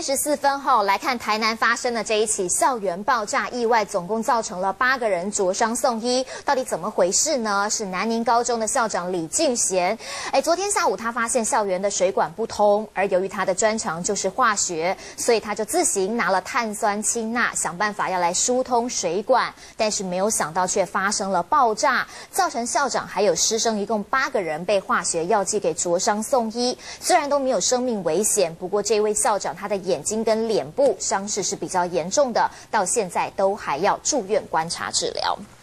6:34后来看台南发生的这一起校园爆炸意外，总共造成了8个人灼伤送医，到底怎么回事呢？是南宁高中的校长李俊贤，昨天下午他发现校园的水管不通，而由于他的专长就是化学，所以他就自行拿了碳酸氢钠，想办法要来疏通水管，但是没有想到却发生了爆炸，造成校长还有师生一共8个人被化学药剂给灼伤送医，虽然都没有生命危险，不过这位校长他的眼睛跟脸部伤势是比较严重的，到现在都还要住院观察治疗。